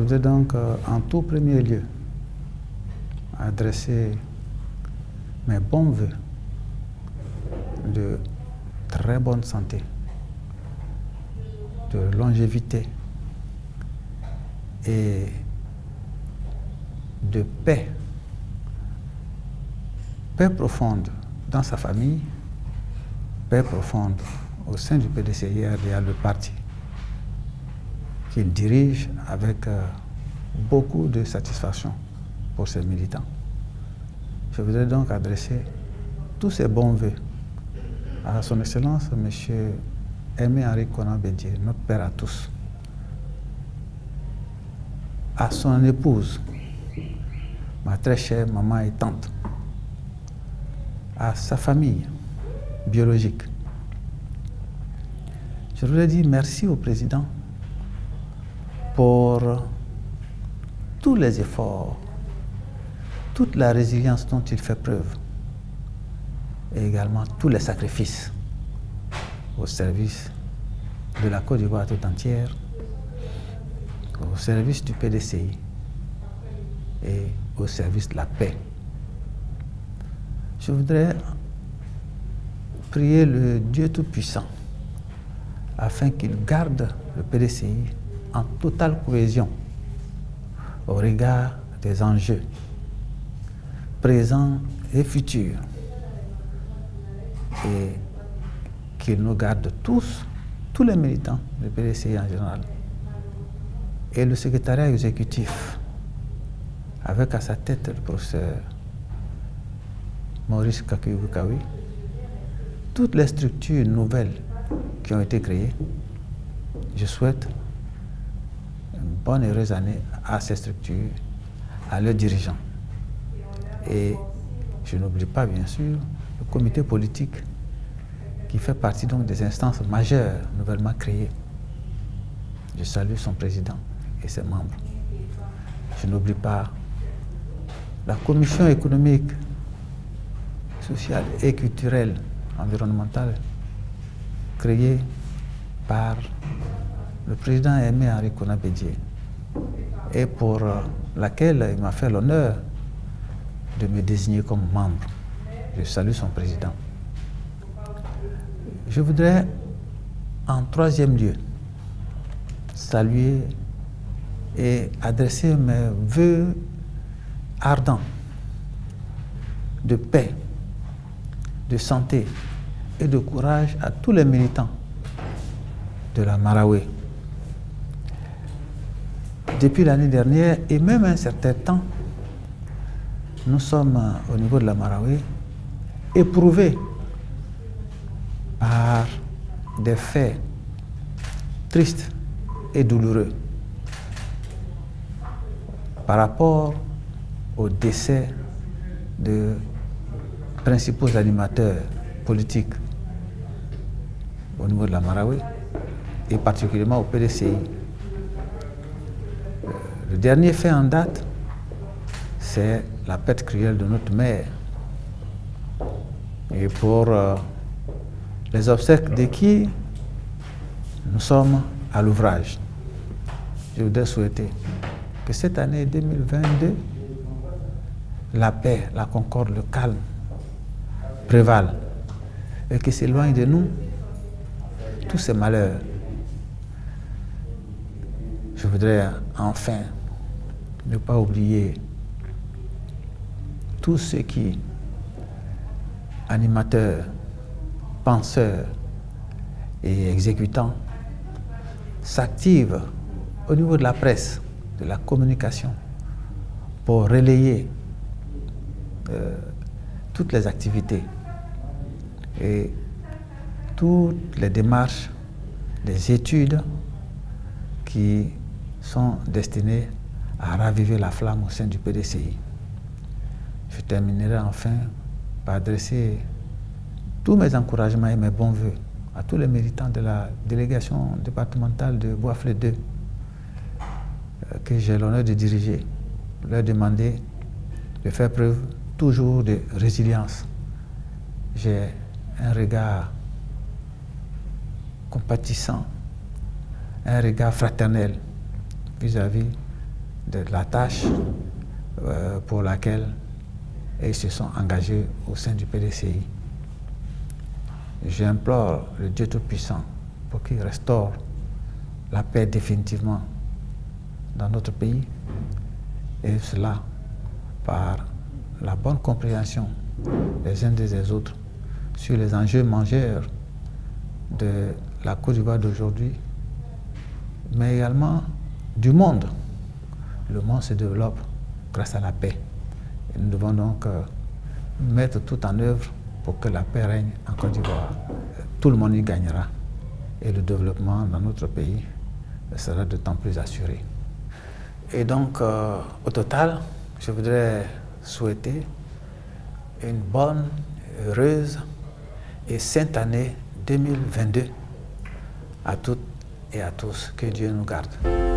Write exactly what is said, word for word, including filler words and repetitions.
voudrais donc euh, en tout premier lieu adresser mes bons vœux de très bonne santé, de longévité et de paix, paix profonde dans sa famille, paix profonde au sein du P D C I R et le parti qu'il dirige avec euh, beaucoup de satisfaction pour ses militants. Je voudrais donc adresser tous ces bons vœux à son Excellence, M. Aimé Henri Konan Bédié, notre père à tous, à son épouse, ma très chère maman et tante, à sa famille biologique. Je voudrais dire merci au président pour tous les efforts, toute la résilience dont il fait preuve et également tous les sacrifices au service de la Côte d'Ivoire tout entière, au service du P D C I et au service de la paix. Je voudrais prier le Dieu Tout-Puissant afin qu'il garde le P D C I en totale cohésion au regard des enjeux présents et futurs, et qu'il nous garde tous, tous les militants du P D C I en général, et le secrétariat exécutif, avec à sa tête le professeur Maurice Kakuyi-Boukawi, toutes les structures nouvelles qui ont été créées. Je souhaite une bonne et heureuse année à ces structures, à leurs dirigeants. Et je n'oublie pas, bien sûr, le comité politique qui fait partie donc des instances majeures nouvellement créées. Je salue son président et ses membres. Je n'oublie pas la commission économique, sociale et culturelle, environnementale, créée par le président Aimé Henri Konan Bédié, et pour laquelle il m'a fait l'honneur de me désigner comme membre. Je salue son président. Je voudrais, en troisième lieu, saluer et adresser mes vœux ardents de paix, de santé et de courage à tous les militants de la Marawi. Depuis l'année dernière et même un certain temps, nous sommes au niveau de la Marawi éprouvés par des faits tristes et douloureux par rapport au décès de principaux animateurs politiques au niveau de la Marawi et particulièrement au P D C I. Le dernier fait en date, c'est la perte cruelle de notre mère. Et pour euh, les obsèques de qui nous sommes à l'ouvrage. Je voudrais souhaiter que cette année deux mille vingt-deux, la paix, la concorde, le calme prévalent et que s'éloignent de nous tous ces malheurs. Je voudrais enfin ne pas oublier tous ceux qui, animateurs, penseurs et exécutants, s'activent au niveau de la presse, de la communication, pour relayer euh, toutes les activités et toutes les démarches, les études qui sont destinées à raviver la flamme au sein du P D C I. Je terminerai enfin par adresser tous mes encouragements et mes bons voeux à tous les militants de la délégation départementale de Bouaflé deux euh, que j'ai l'honneur de diriger, leur demander de faire preuve toujours de résilience. J'ai un regard compatissant, un regard fraternel vis-à-vis de la tâche euh, pour laquelle ils se sont engagés au sein du P D C I. J'implore le Dieu Tout-Puissant pour qu'il restaure la paix définitivement dans notre pays, et cela par la bonne compréhension des uns des autres sur les enjeux majeurs de la Côte d'Ivoire d'aujourd'hui, mais également du monde. Le monde se développe grâce à la paix. Et nous devons donc euh, mettre tout en œuvre pour que la paix règne en Côte d'Ivoire. Tout le monde y gagnera et le développement dans notre pays sera d'autant plus assuré. Et donc, euh, au total, je voudrais souhaiter une bonne, heureuse et sainte année deux mille vingt-deux à toutes et à tous. Que Dieu nous garde.